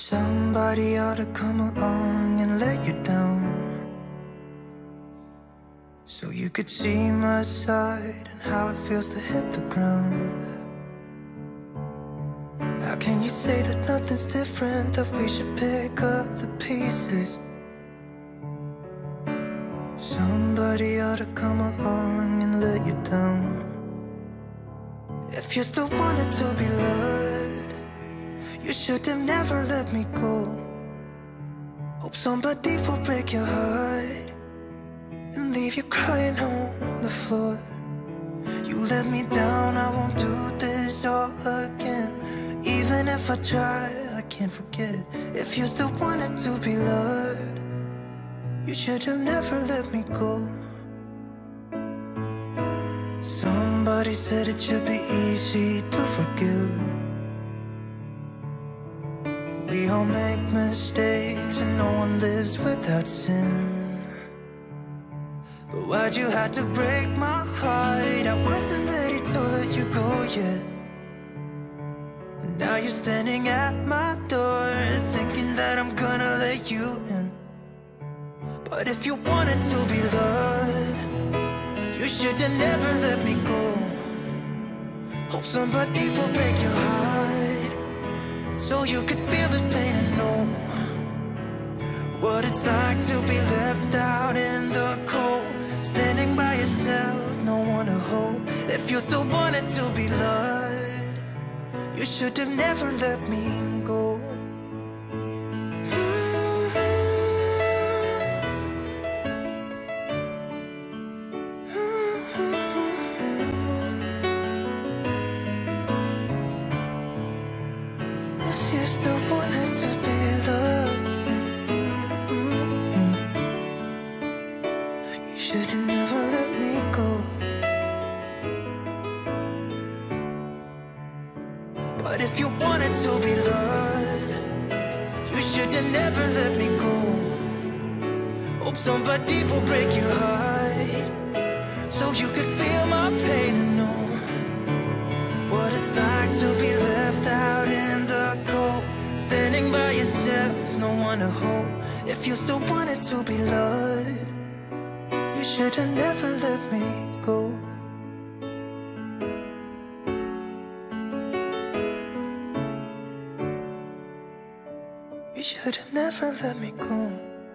Somebody ought to come along and let you down, so you could see my side and how it feels to hit the ground. How can you say that nothing's different, that we should pick up the pieces? Somebody ought to come along and let you down. If you still wanted to be loved, you should have never let me go. Hope somebody will break your heart and leave you crying on the floor. You let me down, I won't do this all again. Even if I try, I can't forget it. If you still wanted to be loved, you should have never let me go. Somebody said it should be easy to forgive. We all make mistakes and no one lives without sin. But why'd you have to break my heart? I wasn't ready to let you go yet. And now you're standing at my door, thinking that I'm gonna let you in. But if you wanted to be loved, you should have never let me go. Hope somebody will break your heart, so you could feel this pain and know what it's like to be left out in the cold, standing by yourself, no one to hold. If you still wanted to be loved, you should have never let me go. But if you wanted to be loved, you should have never let me go. Hope somebody will break your heart, so you could feel my pain and know what it's like to be left out in the cold, standing by yourself, no one to hold. If you still wanted to be loved, you should have never let me go. You should have never let me go.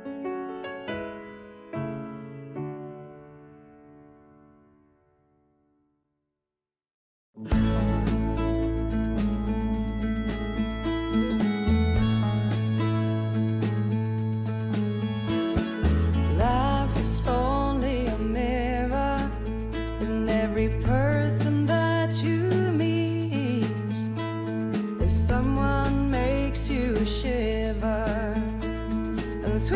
Life is only a mirror, and every person that you meet, if someone makes you shiver and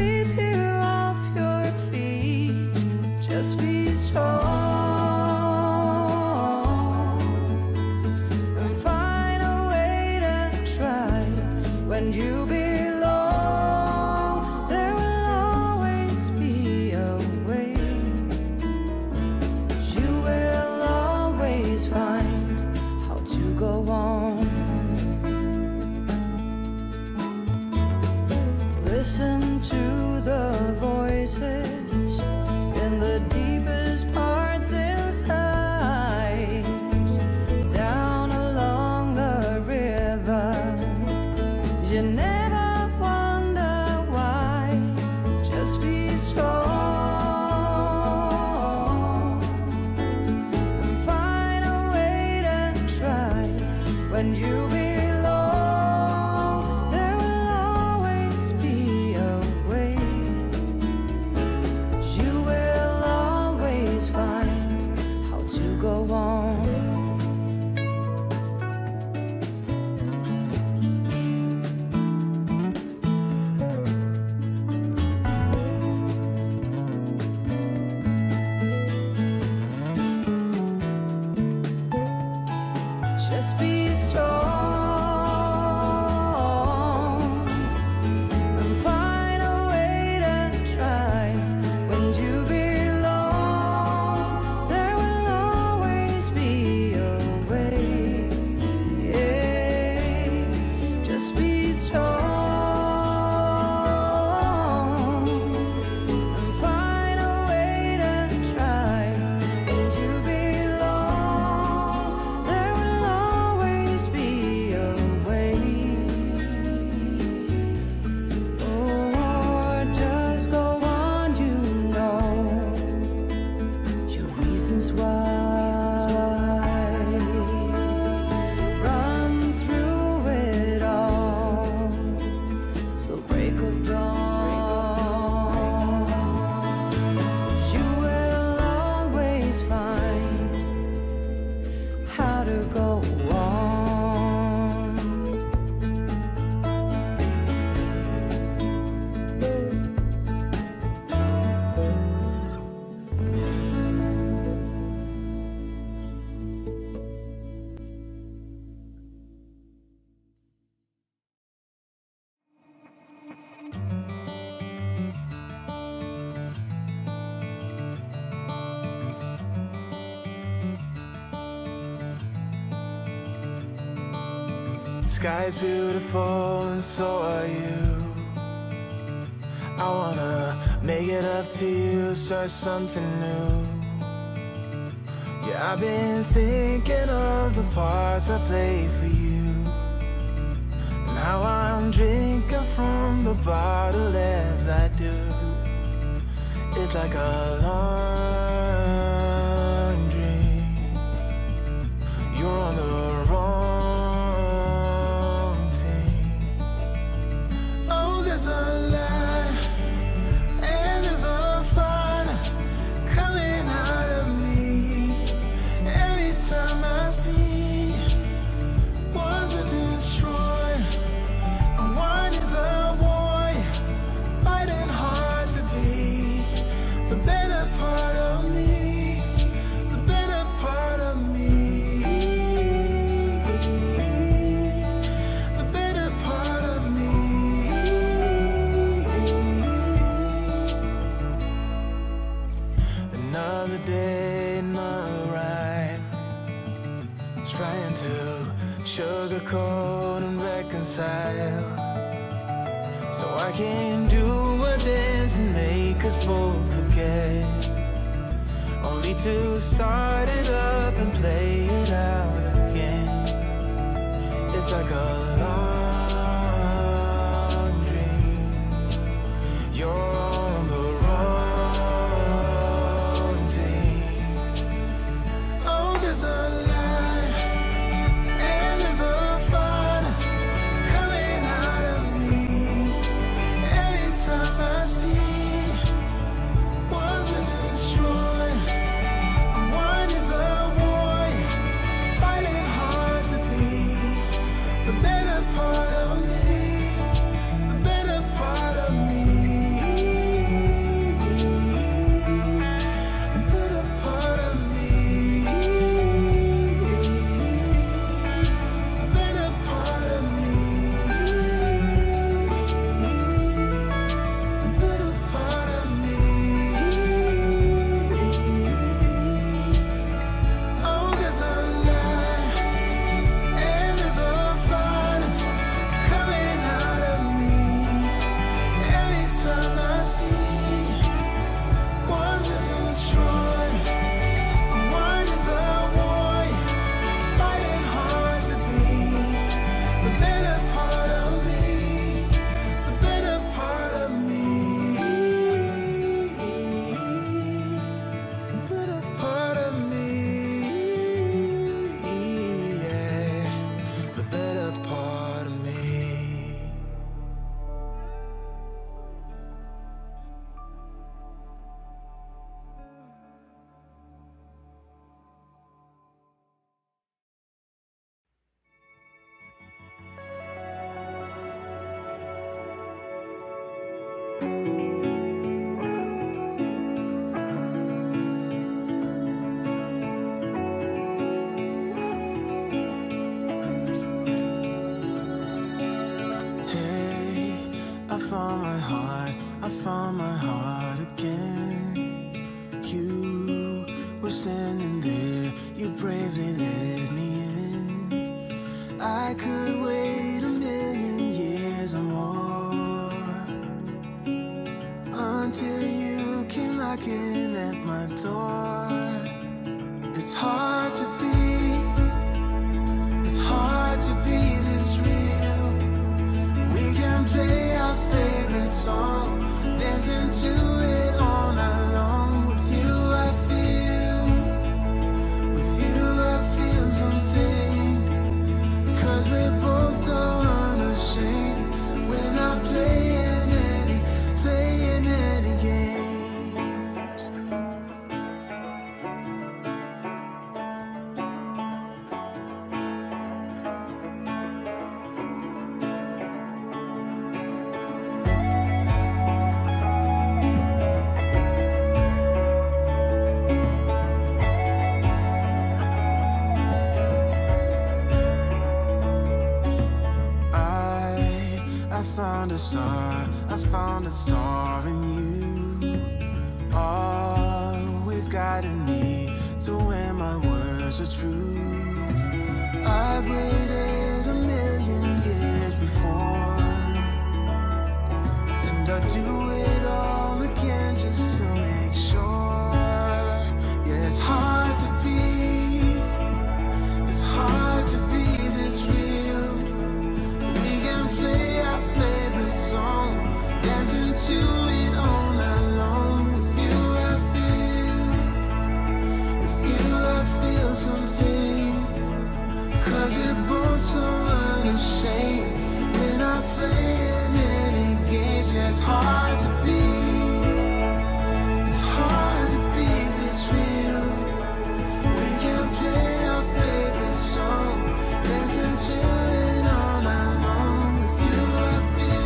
Sky's beautiful and so are you. I wanna make it up to you, start something new. Yeah, I've been thinking of the parts I played for you. Now I'm drinking from the bottle as I do. It's like a long dream. You're on the wrong team. Oh, there's a light and there's a fire coming out of me. Every time I see one's a destroyer and one is a warrior, fighting hard to be the better part of me, the better part of me, the better part of me. Another day, another rhyme, trying to sugarcoat and reconcile, so I can do a dance and make us both forget, only to start it up and play it out again. It's like a long dream. You're on the wrong team. Oh, there's a light and there's a fire coming out of me. Every time I see one's a destroyer and one is a warrior, fighting hard to be the better part of me, the better part of me, the better part of me, the better part of me, the better part of me. Oh, there's a light and there's a fire coming out of me. Every time I see one's a destroyer and one is a warrior, fighting hard to be the better part of me, the better part of me, the better part of me, yeah, the better part of me. Hey, I found my heart, I found my heart again. You were standing there, you bravely let me in. I could wait a million years or more until you came knocking at my door. It's hard to be, it's hard to be this real. We can play our favorite song, dancing to it all night long. With you I feel, with you I feel something, 'cause we're both so unashamed. We're not playing any games. I found a star in you, always guiding me to where my words are true. I've waited a million do it all again just to make sure. Yeah, it's hard to be this real. We can play our favorite song, dancing to it all night long. With you I feel something, 'cause we're both so unashamed. We're not playing any games. Yeah, it's hard to be this real. We can play our favorite song, dancing to it all night long. With you I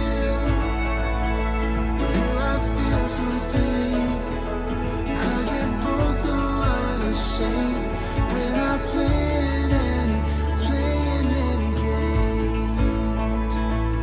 feel something, 'cause we're both so unashamed. We're not playing any games.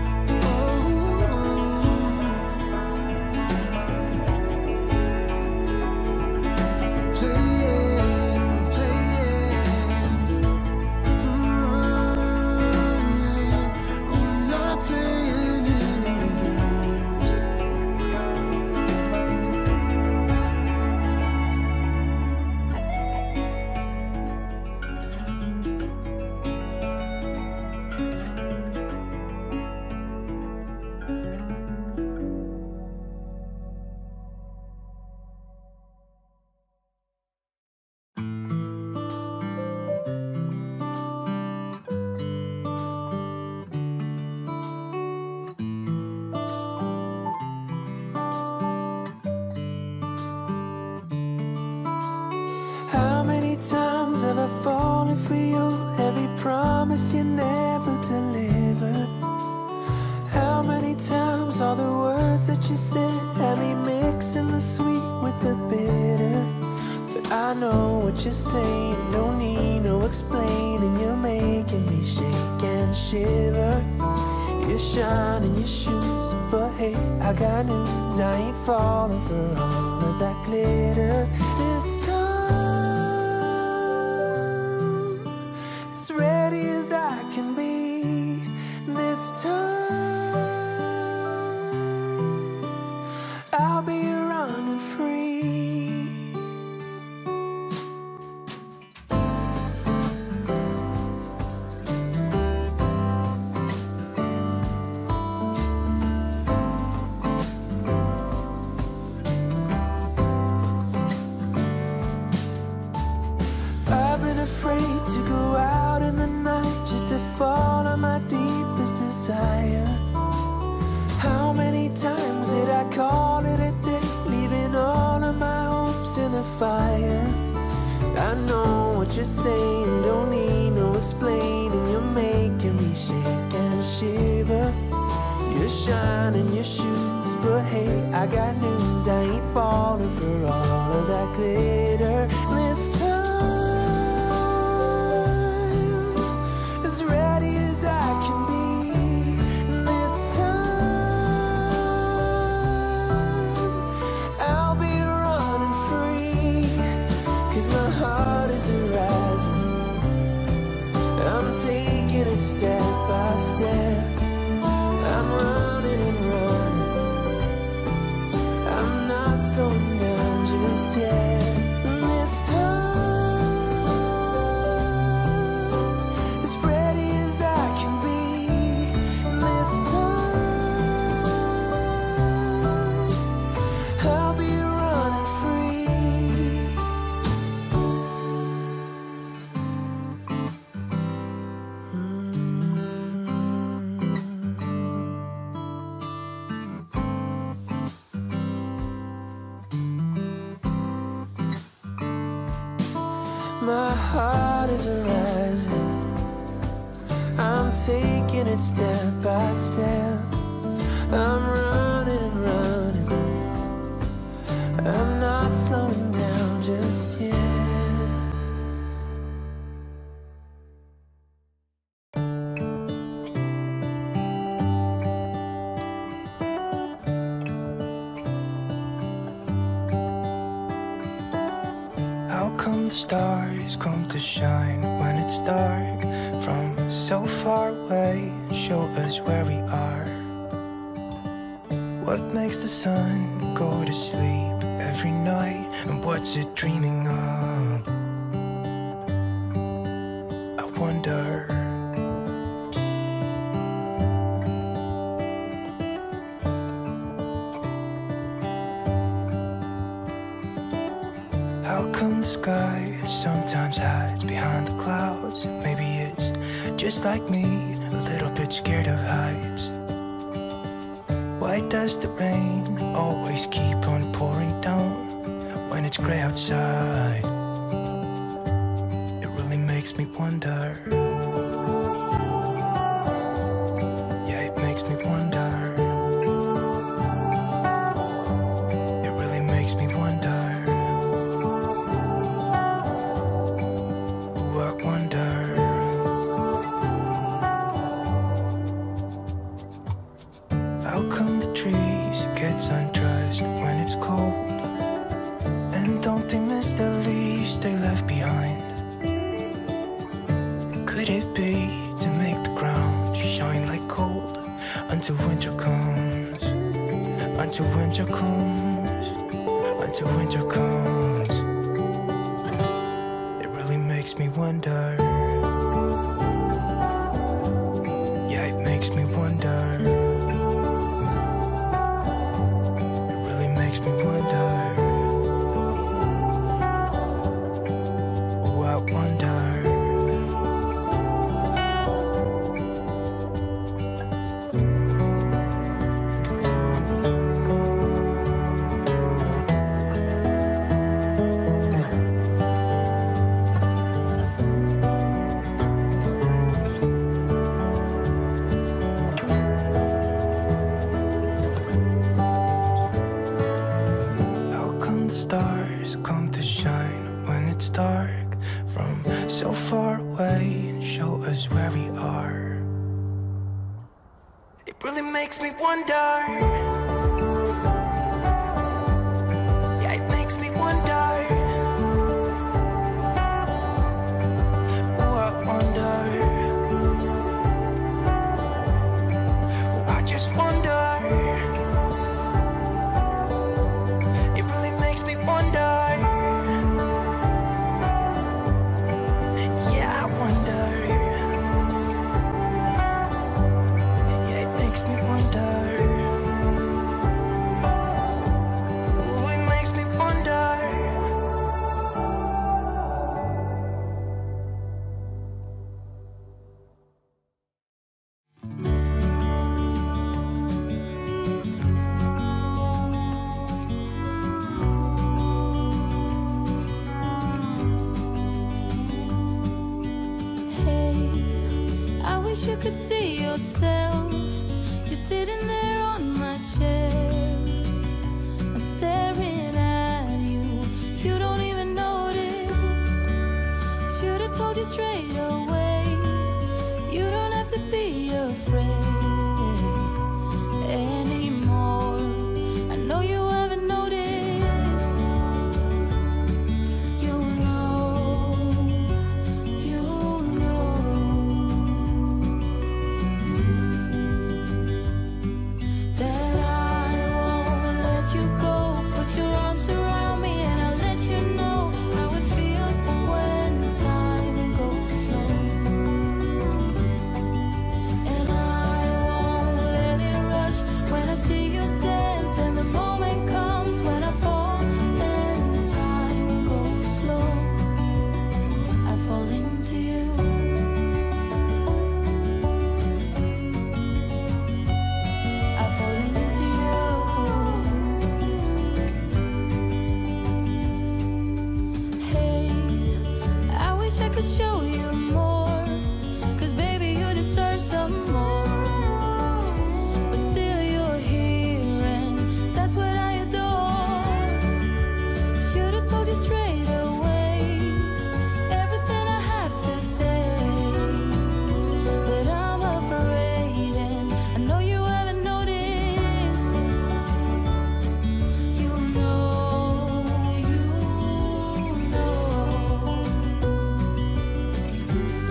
How many times have I fallen for you? Every promise you never delivered. How many times all the words that you said had me mixing the sweet with the bitter? But I know what you're saying, don't need no explaining. You're making me shake and shiver. You shine in your shoes, but hey, I got news. I ain't falling for all of that glitter this time. As ready as I can be this time. I'll be running free. Afraid to go out in the night just to fall on my deepest desire. How many times did I call it a day, leaving all of my hopes in the fire? I know what you're saying, don't need no explaining. You're making me shake and shiver. You're shining your shoes, but hey, I got news. I ain't falling for all of that glitter this time. As ready as I can be this time. I'll be running free, 'cause my heart is rising. I'm taking it step by step. I'm running and running. I'm not slowing down just yet. This time, as ready as I can be. This time, I'll be running free. My heart is rising. I'm taking it step by step. I'm running and running. I'm not slowing down just yet. How come the stars come to shine when it's dark from so far away and show us where we are? What makes the sun go to sleep every night? And what's it dreaming of? I wonder. How come the sky sometimes hides behind the clouds? Maybe it's just like me, a little bit scared of heights. Why does the rain always keep on pouring down when it's gray outside? It really makes me wonder. Yeah, it makes me wonder. It really makes me wonder. Ooh, I wonder. How come the trees gets undressed when it's cold? And don't they miss the leaves they left behind? Could it be to make the ground shine like gold until winter comes? Until winter comes, until winter comes. It really makes me wonder. Yeah, it makes me wonder. Makes me wonder. Oh, I wonder. Stars come to shine when it's dark from so far away and show us where we are. It really makes me wonder. Yeah, it makes me wonder. Oh, I wonder. Oh, I just wonder. Wonder. Yeah, I wonder. Yeah, it makes me wonder. Ooh, it makes me wonder. You could see yourself just sitting there on my chair. I'm staring at you, you don't even notice. Should've told you straight away, you don't have to be afraid anymore. I know you haven't noticed. You know, you know that I won't let you go. Put your arms around me and I'll let you know how it feels when time goes slow. And I won't let it rush when I see you dance. And the moment comes when I fall and time goes slow. I fall into you. I fall into you. Hey, I wish I could show you more, 'cause baby you deserve some more. But still you're here and that's what I adore. Should've told you straight away everything I have to say. But I'm afraid and I know you haven't noticed. You know, you know.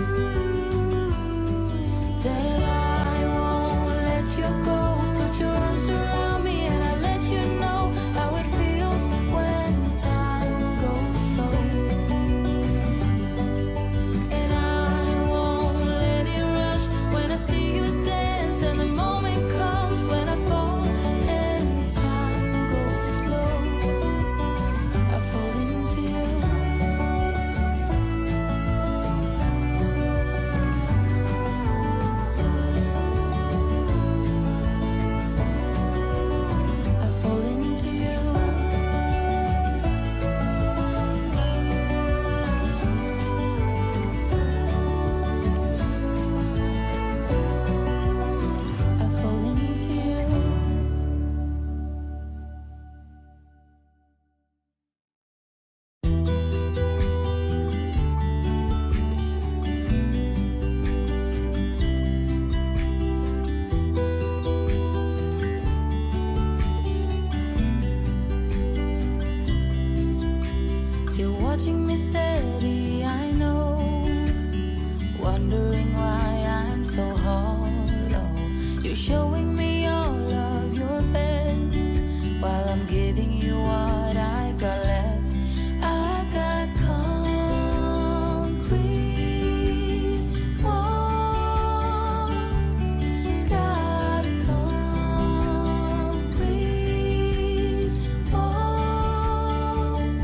showing me all of your best while I'm giving you what I got left. I got concrete walls, got concrete walls.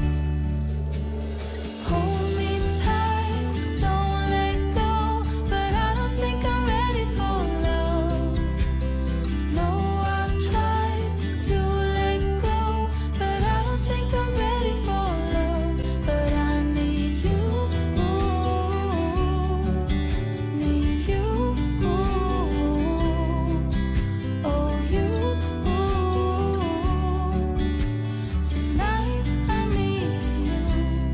Hold me tight, don't let go, but I don't think I'm ready for love. No, I've tried to let go, but I don't think I'm ready for love. But I need you, need you, oh you. Tonight I need you.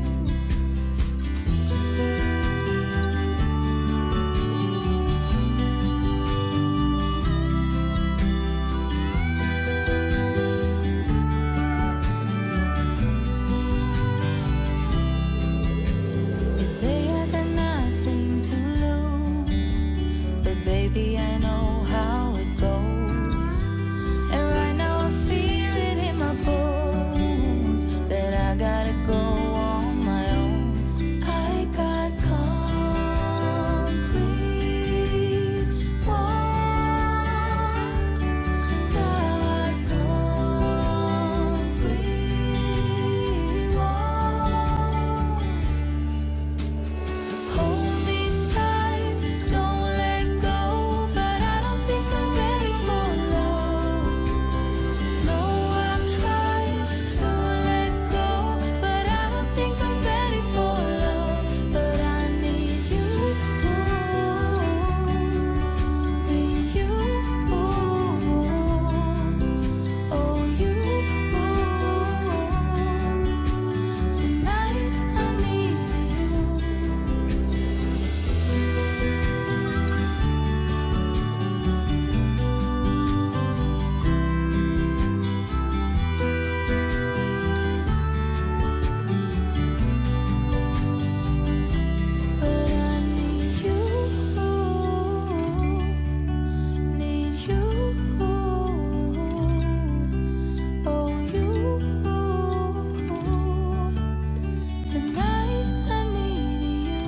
You say I got nothing to lose, but baby, I know how it goes. And right now I feel it in my bones that I gotta go on my own. I got concrete walls, got concrete walls. Hold me tight, don't let go, but I don't think I'm ready for love. No, I've tried to let go, but I don't think I'm ready for love. But I need you, need you, oh you. Tonight I need you. But I need you, need you, oh you. Tonight I need you.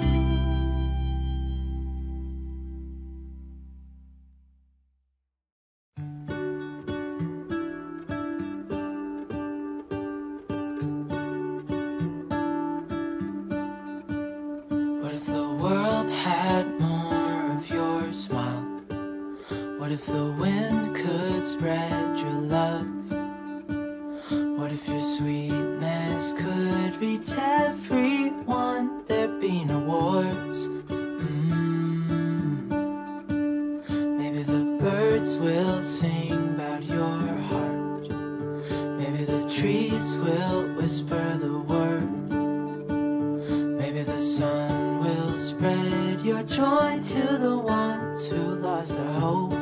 What if the world had more of your smile? What if the wind could spread your love? What if your sweetness could reach everyone? There'd be no wars. Maybe the birds will sing about your heart. Maybe the trees will whisper the word. Maybe the sun will spread your joy to the ones who lost their hope.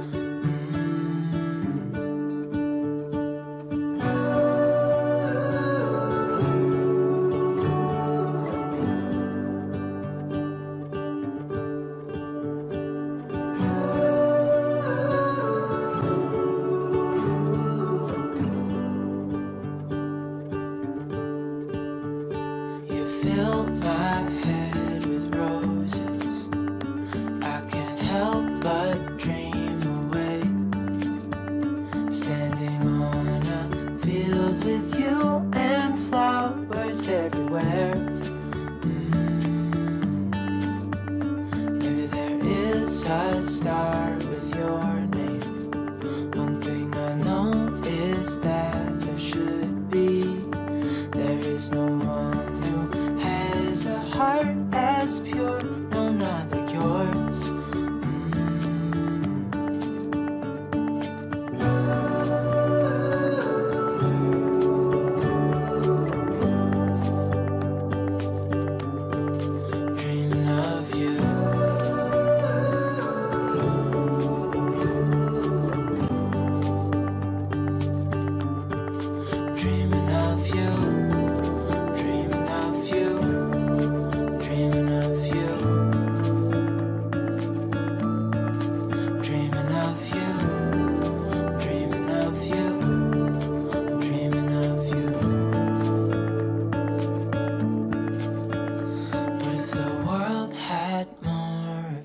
You fill my head with roses. I can't help but dream away. Standing on a field with you and flowers everywhere. Maybe there is a star with your name. One thing I know is that there should be. There is no one who has a heart as pure, no, not like yours. Dreaming of you.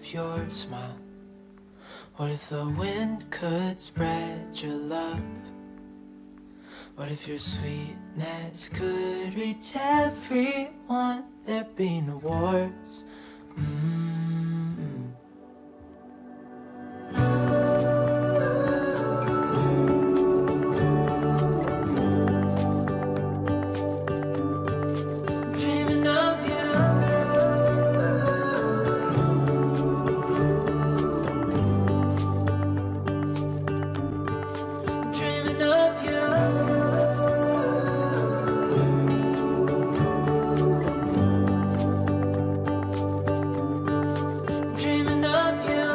keep your smile? What if the wind could spread your love? What if your sweetness could reach everyone? There'd be no wars. Dreaming of you. Dreaming of you. Dreaming of you.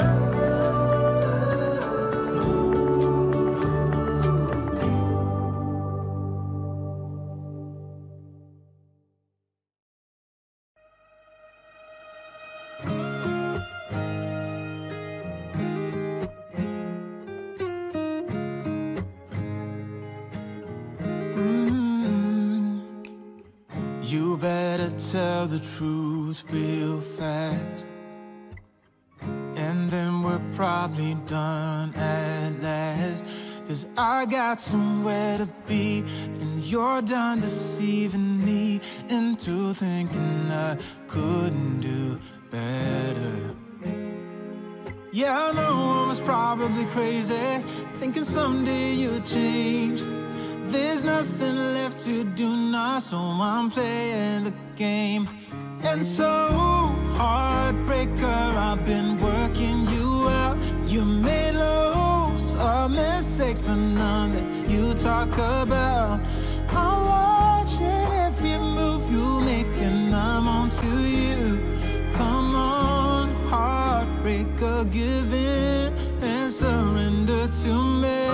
You better tell the truth real fast, and then we're probably done at last. 'Cause I got somewhere to be, and you're done deceiving me into thinking I couldn't do better. Yeah, I know I was probably crazy, thinking someday you'd change. There's nothing left to do now, so I'm playing the game. And so, heartbreaker, I've been working you out. You made loads of mistakes, but none that you talk about. I'm watching every move you make, and I'm on to you. Come on, heartbreaker, give in and surrender to me.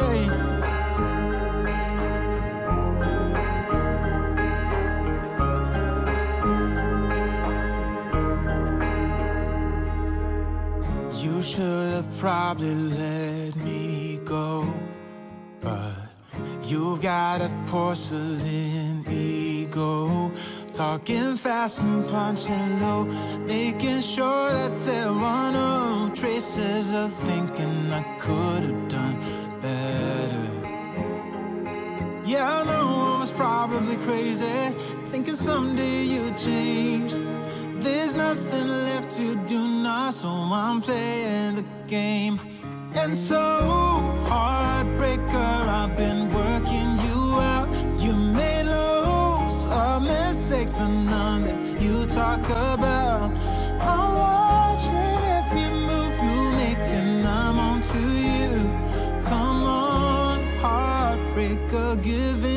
You should have probably let me go, but you've got a porcelain ego, talking fast and punching low, making sure that there are no traces of thinking I could have done better. Yeah, I know I was probably crazy, thinking someday you'd change. There's nothing left to do now, so I'm playing the game. And so, heartbreaker, I've been working you out. You made loads of mistakes, but none that you talk about. I'm watching every move you make, and I'm on to you. Come on, heartbreaker, give